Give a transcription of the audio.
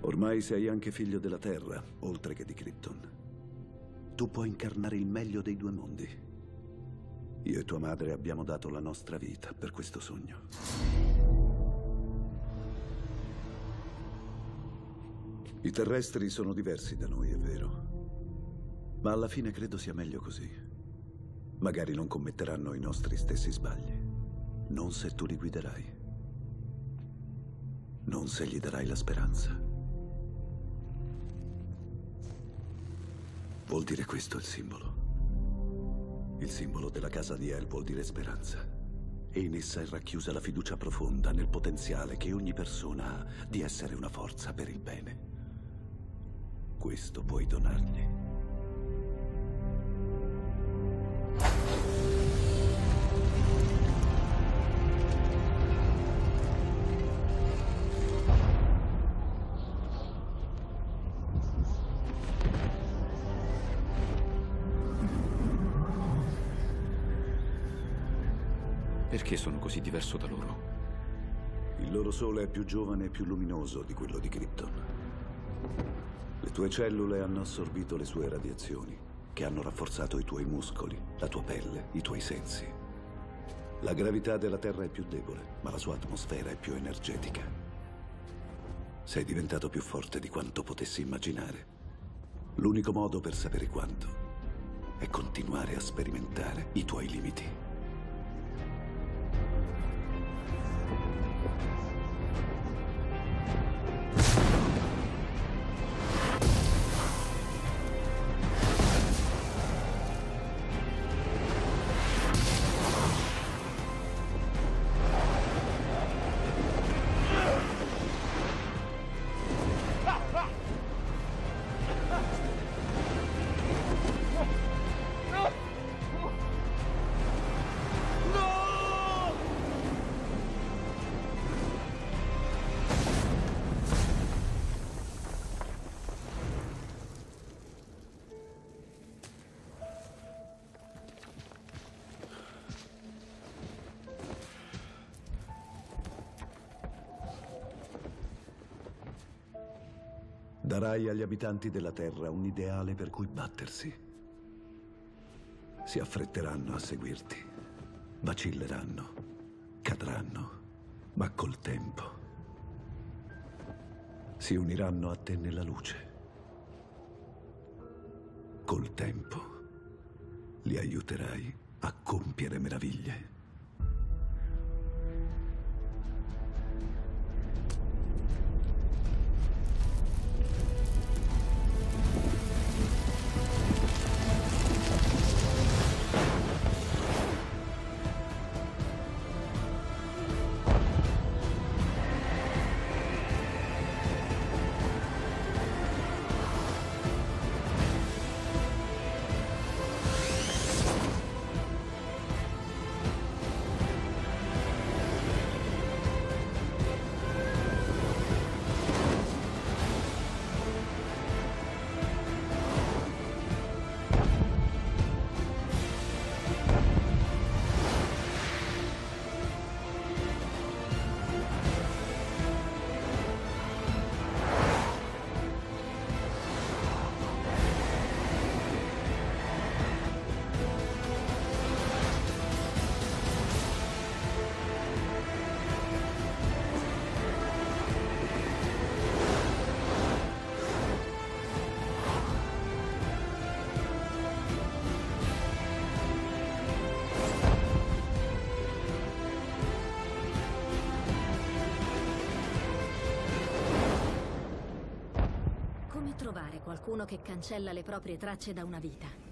Ormai sei anche figlio della Terra, oltre che di Krypton. Tu puoi incarnare il meglio dei due mondi. Io e tua madre abbiamo dato la nostra vita per questo sogno. I terrestri sono diversi da noi, è vero. Ma alla fine credo sia meglio così. Magari non commetteranno i nostri stessi sbagli. Non se tu li guiderai. Non se gli darai la speranza. Vuol dire questo il simbolo. Il simbolo della casa di El vuol dire speranza. E in essa è racchiusa la fiducia profonda nel potenziale che ogni persona ha di essere una forza per il bene. Questo puoi donargli. Perché sono così diverso da loro? Il loro sole è più giovane e più luminoso di quello di Krypton. Le tue cellule hanno assorbito le sue radiazioni, che hanno rafforzato i tuoi muscoli, la tua pelle, i tuoi sensi. La gravità della Terra è più debole, ma la sua atmosfera è più energetica. Sei diventato più forte di quanto potessi immaginare. L'unico modo per sapere quanto è continuare a sperimentare i tuoi limiti. Darai agli abitanti della Terra un ideale per cui battersi. Si affretteranno a seguirti, vacilleranno, cadranno, ma col tempo si uniranno a te nella luce. Col tempo li aiuterai a compiere meraviglie. Come trovare qualcuno che cancella le proprie tracce da una vita?